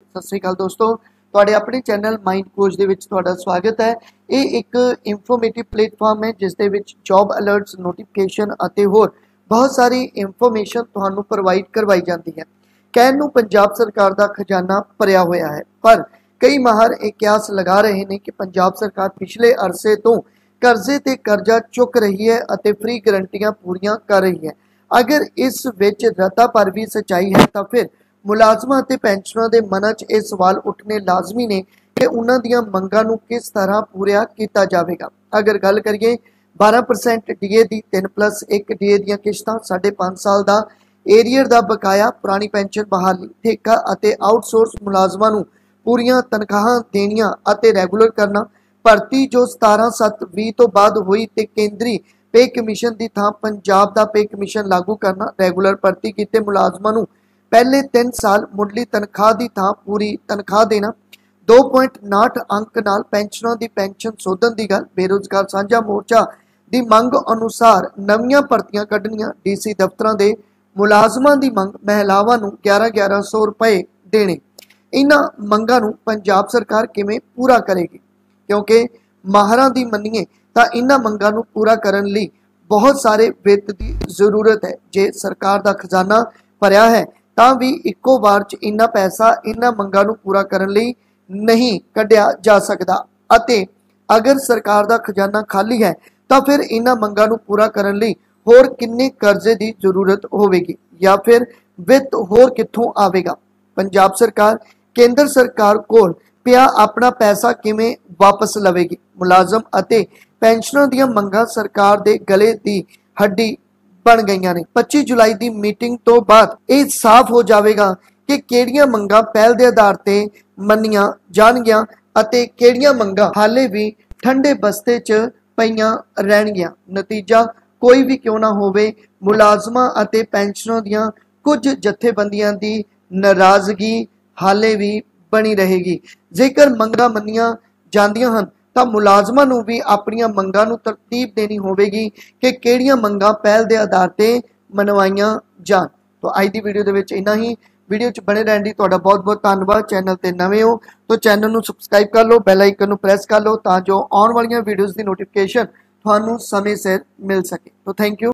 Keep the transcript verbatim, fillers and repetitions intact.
सत श्री अकाल दोस्तों, तुहाडे अपने चैनल माइंड कोच दे विच तुहाडा स्वागत है। ये एक इंफॉर्मेटिव प्लेटफॉर्म है जिस दे विच जॉब अलर्ट्स, नोटिफिकेशन अते होर बहुत सारी इंफॉर्मेशन तुहानू प्रोवाइड करवाई जाती है। कहण नूं पंजाब सरकार दा खजाना भरिया होया है, पर कई माहर ये क्यास लगा रहे हैं कि पंजाब सरकार पिछले अरसे तो कर्जे ते कर्जा चुक रही है अते फ्री गारंटियां पूरियां कर रही है। अगर इस विच रत्ता भर भी सच्चाई है तो फिर मुलाजमां ते पेंशनरां दे मनां च ये सवाल उठने लाजमी ने कि उन्हां दियां मंगां नूं किस तरह पूरा किया जाएगा। अगर गल करिए बारह परसेंट डी ए दी तीन प्लस एक डी ए दियां किश्तां, साढ़े पांच साल का एरियर का बकाया, पुरानी पेंशन बहाली, ठेका अते आउटसोर्स मुलाजमां नूं पूरियां तनख्वाहां देनियां अते रैगूलर करना, भर्ती जो सतारह सत्त भी तो बाद हुई ते केंद्री पे कमीशन की थां पंजाब का पे कमीशन लागू करना, रैगूलर भर्ती किए मुलाजमां नूं पहले तीन साल मुढ़ली तनख्वाह की थां पूरी तनख्वाह देना, दो पॉइंट नाठ अंक नाल पेंशनों की पेंशन सोधन की गल, बेरोजगार साझा मोर्चा की मंग अनुसार नवीं भर्तियां कढ़नियां, डी सी दफ्तरां दे मुलाजमां की मंग महिलावां नूं ग्यारह ग्यारह सौ रुपए देने। इन्हां मंगां नूं पंजाब सरकार किवें पूरा करेगी, क्योंकि माहरां दी मन्नीए तां इन्हां मंगां नूं पूरा करन लई बहुत सारे वित्त की जरूरत है। जे सरकार का खजाना भरिया है तां भी इक्को बार च इन्ना पैसा इन्हां मंगां नूं पूरा करन लई नहीं कढ़िया जा सकदा अते अगर सरकार का खजाना खाली है तो फिर इन्हां मंगां नूं पूरा करन लई होर किन्ने कर्जे की जरूरत होवेगी या फिर वित्त होर कित्थों आवेगा। पंजाब सरकार केंद्र सरकार कोल पिया अपना पैसा किवें वापस लवेगी। मुलाजम अते पेंशनर दियां मंगां सरकार दे गले दी हड्डी बन गई ने। पच्चीस जुलाई की मीटिंग तो बाद यह साफ हो जाएगा कि किहड़ियां मंगां पहल के आधार पर मन्नियां जाणगियां अते किहड़ियां मंगां हाले भी ठंडे बस्ते च पईयां रहणगियां। नतीजा कोई भी क्यों ना होवे, मुलाजमां अते पेंशनरां दियां कुछ जथेबंदियां दी नाराजगी हाले भी बनी रहेगी। जेकर मंगां मन्नियां जांदियां हन तो मुलाजमां नूं भी अपनियां मंगां नूं तरतीब देनी होवेगी कि किहड़ियां मंगां पहल के आधार पर मनवाइयां जाण। तो अज की वीडियो दे विच इन्ना ही। वीडियो च बने रहने दी तुहाडा बहुत बहुत धन्नवाद। चैनल ते नवे हो तो चैनल नूं सबसक्राइब कर लो, बैल आइकन नूं प्रेस कर लो तां जो आउण वालियां वीडियोज़ की नोटिफिकेशन तुहानूं समय सिर मिल सके। तो थैंक यू।